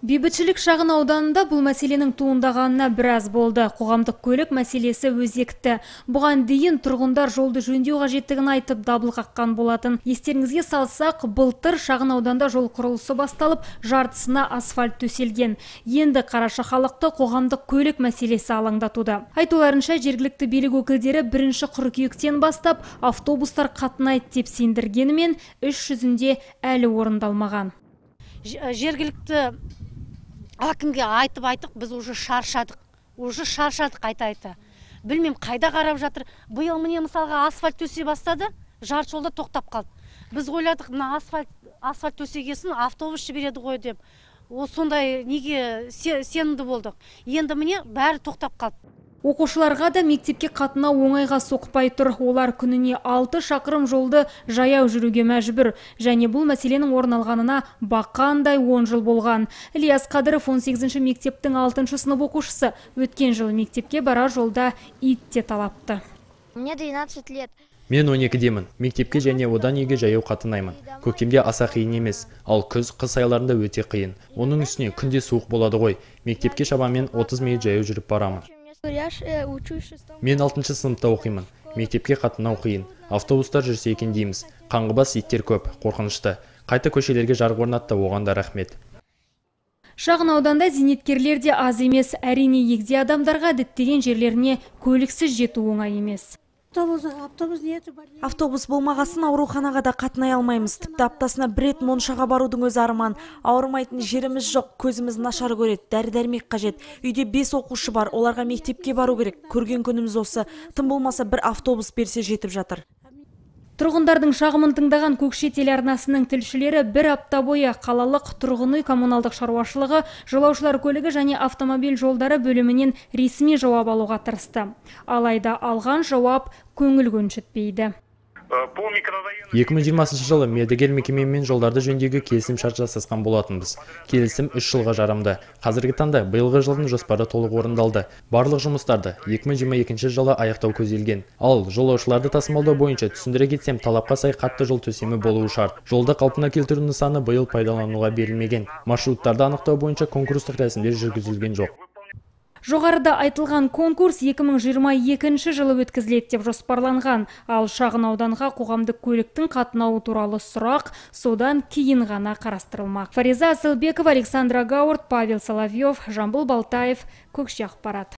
Бейбітшілік шағын ауданында бұл мәселенің туындағанына біраз болды. Қоғамдық көлік мәселесі өзекті. Бұған дейін тұрғындар жолды жөндеу қажеттігін айтып дабыл қаққан болатын. Естеріңізге салсақ, былтыр шағын ауданда жол құрылысы басталып, жартысына асфальт төселген. Енді Қараша халықты қоғамдық көлік мәселесі алаңдатуда. Айтуларынша, жергілікті билік өкілдері 1 қыркүйектен бастап автобустар қатынайды деп сендіргенімен, іс жүзінде әлі орындалмаған. Жергілікті әкімге айтып біз уже шаршадық айта. Білмем қайда қарап жатыр. Биыл міне мысалға асфальт төсей бастады, жарты жолда тоқтап қалды. Біз ойладық, мына асфальт төсегесін автобус жібереді ғой деп. Сондай неге сенімді болдық. Енді міне бәрі тоқтап қалды. Оқушыларға да мектепке қатынау оңайға соқпай тұр. Олар күніне 6 шақырым жолды жаяу жүруге мәжбүр. Және бұл мәселенің орын алғанына баққандай 10 жыл болған. Ильяс Қадыров 18-ші мектептің 6-шы сынып оқушысы. Өткен жылы мектепке барар жолда ит те талапты. Мне 12 лет. Мен 12-демін. Мектепке және одан үйге жаяу қатынаймын. Көктемде аса қиын емес, ал қыс айларында өте қиын. Оның үстіне күнде суық болады ғой. Мектепке шамамен 30 минут жаяу жүріп барамын. Мен 6-шы сыныпта оқимын. Мектепке қатынау қиын. Автобустар жүрсе екен дейміз. Қаңғыбас иттер көп, қорқынышты. Қайта көшелерге жарық орнатты, оған да рахмет. Шағын ауданда зейнеткерлер де аз емес. Әрине, егде адамдарға діттеген жерлеріне көліксіз жету оңай емес. Автобус болмағасын ауруханаға да қатынай алмаймыз. Тіпті аптасына бір рет Моншаға барудың өзі арман. Ауырмайтын жеріміз жоқ, көзіміз нашар көреді, дәрі-дәрмек қажет. Үйде 5 оқушы бар, оларға мектепке бару керек. Көрген күніміз осы. Тым болмаса бір автобус берсе жетіп жатыр. Тұрғындардың шағымын тыңдаған Көкше телеарнасының тілшілері бір апта бойы қалалық тұрғын үй коммуналдық шаруашылығы, жолаушылар көлігі және автомобиль жолдары бөлімінен ресми жауап алуға тырысты. Алайда алған жауап көңіл көншітпейді. 2020 жылы мердігер мекемемен жолдарды жөндеуге келісім шарт жасасқан болатынбыз. Келісім 3 жылға жарамды. Қазіргі таңда биылғы жылдың жоспары толық орындалды. Барлық жұмыстарды 2022 жылы аяқтау көзделген. Ал жолаушыларды тасымалдау бойынша түсіндіре кетсем, талапқа сай қатты жол төсемі болуы шарт. Жолды қалпына келтіру нысаны биыл пайдалануға берілмеген. Маршруттарды анықтау бойынша конкурстық рәсімдер жүргізілген жоқ. Жоғарыда айтылған конкурс 2022 жылы өткізіледі деп жоспарланған, ал шағын ауданға қоғамдық көліктің қатынауы туралы сұрақ содан кейін ғана қарастырылмақ. Фариза Асылбекова, Александра Гаурт, Павел Соловьев, Жамбыл Балтаев, Көкше ақпарат.